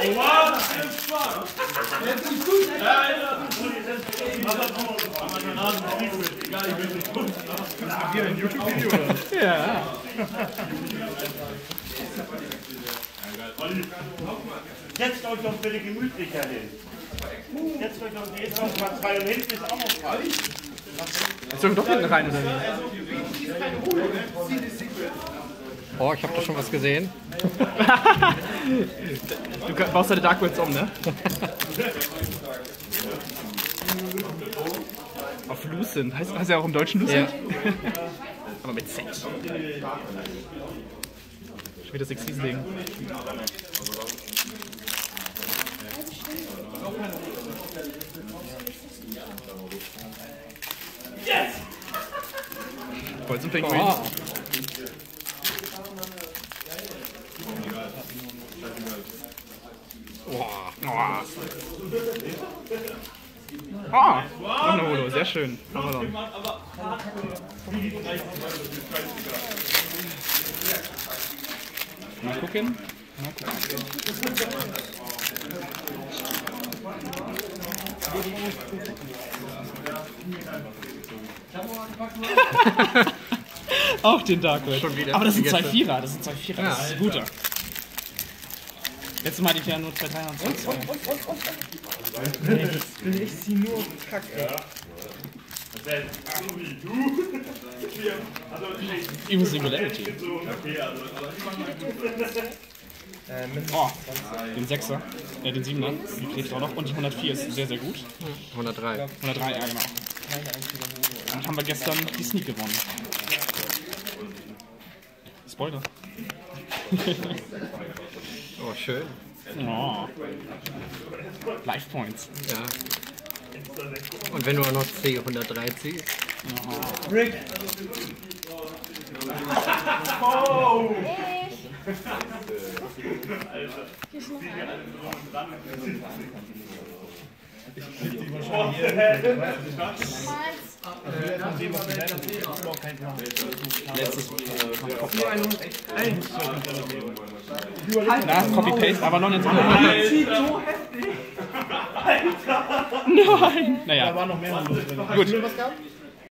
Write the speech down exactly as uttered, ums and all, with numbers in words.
Ja. Setzt euch doch bitte gemütlicher hin. Setzt euch doch, hier ist noch mal zwei und hinten ist auch noch frei. Ist doch hinten rein, oder wie? Oh, ich hab da schon was gesehen. Du baust deine Dark Worlds um, ne? Auf Lucent. Heißt, heißt ja auch im Deutschen Lucent? Ja. Aber mit Z. Schon wieder sechs Riesling. Yes! Bolzenpinguin. Oh. Boah. Oh. Ah, noch eine Holo, sehr schön. Avalon. Mal gucken. Mal gucken. Auch den Dark World. Schon wieder. Aber das sind zwei Vierer, das sind zwei Vierer, das Ja, ist ein guter. Letztes Mal hatte ich ja nur zwei Dreier und zwei Zweier. Ich zieh nur Kack, ey. Even Singularity. Oh, den Sechser, äh, den Siebener, die kriegt auch noch. Und die hundertvier ist sehr, sehr gut. hundertdrei. hundertdrei, ja genau. Und haben wir gestern die Sneak gewonnen. Spoiler. Oh, schön. Oh. Life Points. Ja. Und wenn du auch noch C hundertdrei ziehst. Rick! Oh! Letztes Na, Copy-Paste, aber noch nicht so. Nein! Naja. Da war noch mehr los. Gut.